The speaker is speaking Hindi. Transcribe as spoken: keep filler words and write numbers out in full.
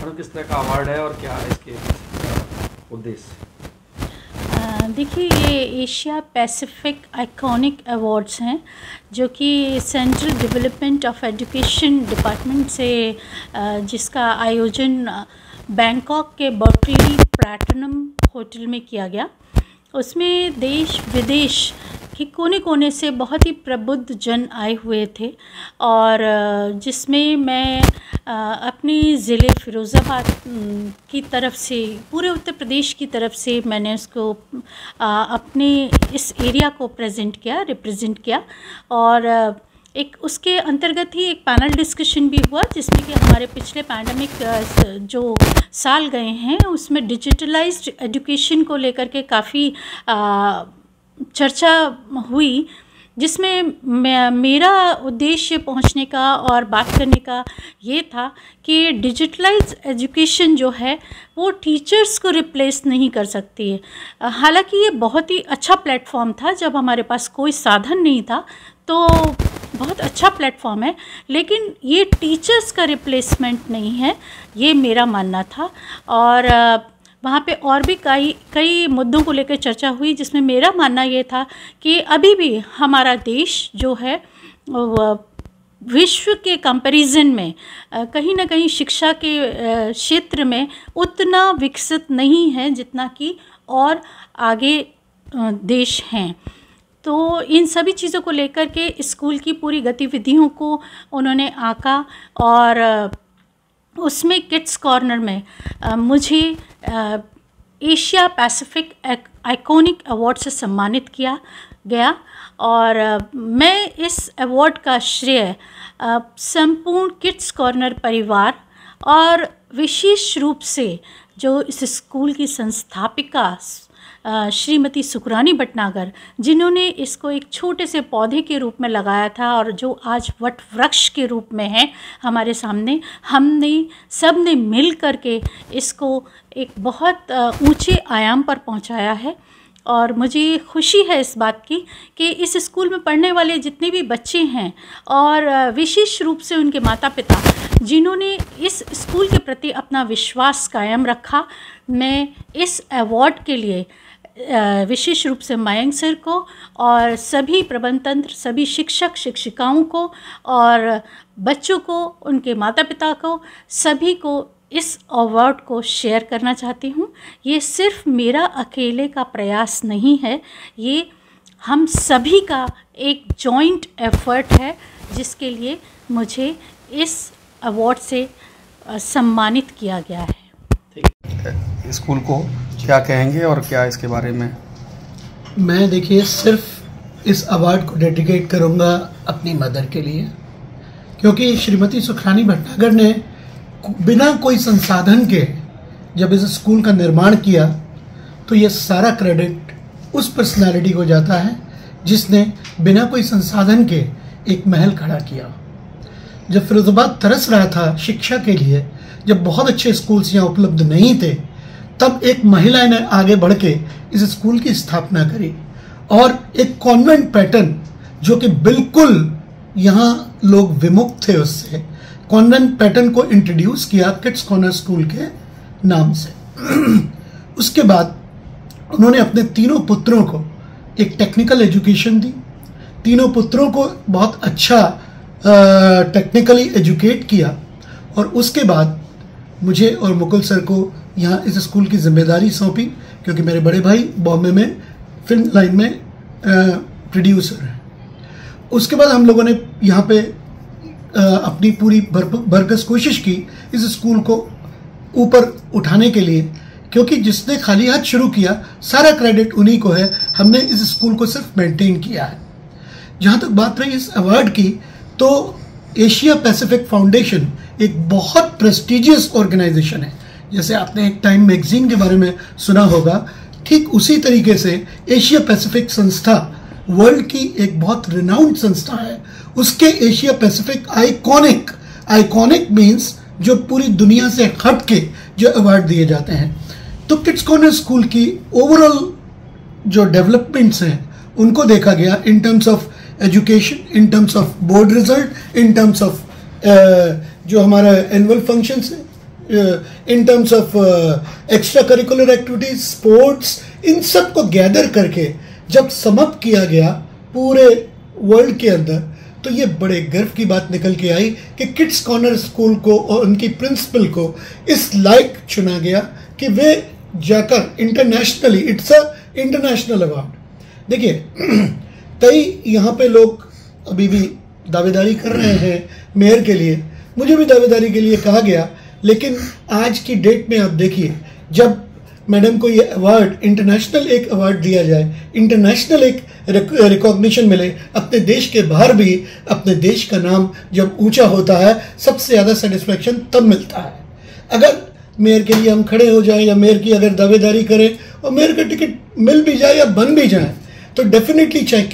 मैडम किस तरह का अवार्ड है और क्या है इसके उद्देश्य? देखिए, ये एशिया पैसिफिक आइकॉनिक अवार्ड्स हैं जो कि central development of education department से जिसका आयोजन बैंकॉक के बर्कली प्लैटिनम होटल में किया गया। उसमें देश विदेश के कोने कोने से बहुत ही प्रबुद्ध जन आए हुए थे और जिसमें मैं अपनी ज़िले फ़िरोज़ाबाद की तरफ से, पूरे उत्तर प्रदेश की तरफ से मैंने उसको अपने इस एरिया को प्रेजेंट किया, रिप्रेजेंट किया। और एक उसके अंतर्गत ही एक पैनल डिस्कशन भी हुआ जिसमें कि हमारे पिछले पैंडमिक जो साल गए हैं उसमें डिजिटलाइज्ड एजुकेशन को लेकर के काफ़ी चर्चा हुई, जिसमें मेरा उद्देश्य पहुंचने का और बात करने का ये था कि डिजिटलाइज एजुकेशन जो है वो टीचर्स को रिप्लेस नहीं कर सकती है। हालांकि ये बहुत ही अच्छा प्लेटफॉर्म था, जब हमारे पास कोई साधन नहीं था तो बहुत अच्छा प्लेटफॉर्म है, लेकिन ये टीचर्स का रिप्लेसमेंट नहीं है, ये मेरा मानना था। और वहाँ पे और भी कई कई मुद्दों को लेकर चर्चा हुई जिसमें मेरा मानना ये था कि अभी भी हमारा देश जो है विश्व के कंपैरिजन में कहीं ना कहीं शिक्षा के क्षेत्र में उतना विकसित नहीं है जितना कि और आगे देश हैं। तो इन सभी चीज़ों को लेकर के स्कूल की पूरी गतिविधियों को उन्होंने आंका और उसमें किड्स कॉर्नर में आ, मुझे आ, एशिया पैसिफिक आइकॉनिक अवार्ड से सम्मानित किया गया। और आ, मैं इस अवार्ड का श्रेय संपूर्ण किड्स कॉर्नर परिवार और विशेष रूप से जो इस स्कूल की संस्थापिका श्रीमती सुकरानी भटनागर, जिन्होंने इसको एक छोटे से पौधे के रूप में लगाया था और जो आज वट वृक्ष के रूप में है हमारे सामने, हमने सब ने मिल कर के इसको एक बहुत ऊंचे आयाम पर पहुंचाया है। और मुझे खुशी है इस बात की कि इस स्कूल में पढ़ने वाले जितने भी बच्चे हैं और विशेष रूप से उनके माता पिता जिन्होंने इस स्कूल के प्रति अपना विश्वास कायम रखा, मैं इस अवार्ड के लिए विशेष रूप से मयंक सर को और सभी प्रबंध तंत्र, सभी शिक्षक शिक्षिकाओं को और बच्चों को, उनके माता पिता को, सभी को इस अवार्ड को शेयर करना चाहती हूँ। ये सिर्फ मेरा अकेले का प्रयास नहीं है, ये हम सभी का एक जॉइंट एफर्ट है जिसके लिए मुझे इस अवार्ड से सम्मानित किया गया है। स्कूल को क्या कहेंगे और क्या इसके बारे में? मैं देखिए सिर्फ इस अवार्ड को डेडिकेट करूंगा अपनी मदर के लिए, क्योंकि श्रीमती सुकरानी भटनागर ने बिना कोई संसाधन के जब इस स्कूल का निर्माण किया तो ये सारा क्रेडिट उस पर्सनालिटी को जाता है जिसने बिना कोई संसाधन के एक महल खड़ा किया। जब फिरोजाबाद तरस रहा था शिक्षा के लिए, जब बहुत अच्छे स्कूल्स यहाँ उपलब्ध नहीं थे, तब एक महिला ने आगे बढ़ के इस स्कूल की स्थापना करी और एक कॉन्वेंट पैटर्न जो कि बिल्कुल यहाँ लोग विमुक्त थे उससे, कॉन्वेंट पैटर्न को इंट्रोड्यूस किया किड्स कॉर्नर स्कूल के नाम से। उसके बाद उन्होंने अपने तीनों पुत्रों को एक टेक्निकल एजुकेशन दी, तीनों पुत्रों को बहुत अच्छा टेक्निकली एजुकेट किया और उसके बाद मुझे और मुकुल सर को यहाँ इस स्कूल की जिम्मेदारी सौंपी, क्योंकि मेरे बड़े भाई बॉम्बे में फिल्म लाइन में प्रोड्यूसर हैं। उसके बाद हम लोगों ने यहाँ पे आ, अपनी पूरी भरकस कोशिश की इस स्कूल को ऊपर उठाने के लिए, क्योंकि जिसने खाली हाथ शुरू किया सारा क्रेडिट उन्हीं को है, हमने इस स्कूल को सिर्फ मेंटेन किया है। जहाँ तक बात रही इस अवार्ड की, तो एशिया पैसिफिक फाउंडेशन एक बहुत प्रेस्टिजियस ऑर्गेनाइजेशन है। जैसे आपने एक टाइम मैगजीन के बारे में सुना होगा, ठीक उसी तरीके से एशिया पैसिफिक संस्था वर्ल्ड की एक बहुत रिनाउंड संस्था है। उसके Asia Pacific iconic, iconic means जो पूरी दुनिया से हट के जो अवार्ड दिए जाते हैं। तो किड्स कॉर्नर स्कूल की ओवरऑल जो डेवलपमेंट्स हैं उनको देखा गया in terms of education, in terms of board result, in terms of जो हमारा एनुअल फंक्शंस है, in terms of extra curricular activities, sports, इन सब को गैदर करके जब समाप्त किया गया पूरे वर्ल्ड के अंदर, तो ये बड़े गर्व की बात निकल के आई कि किड्स कॉर्नर स्कूल को और उनकी प्रिंसिपल को इस लायक चुना गया कि वे जाकर internationally, it's a international award. देखिए कई यहाँ पे लोग अभी भी दावेदारी कर रहे हैं मेयर के लिए, मुझे भी दावेदारी के लिए कहा गया, लेकिन आज की डेट में आप देखिए जब मैडम को ये अवार्ड, इंटरनेशनल एक अवार्ड दिया जाए, इंटरनेशनल एक रिकॉग्निशन मिले, अपने देश के बाहर भी अपने देश का नाम जब ऊंचा होता है, सबसे ज़्यादा सेटिस्फेक्शन तब मिलता है। अगर मेयर के लिए हम खड़े हो जाएं या मेयर की अगर दावेदारी करें और मेयर का टिकट मिल भी जाए या बन भी जाए, तो डेफिनेटली चाहे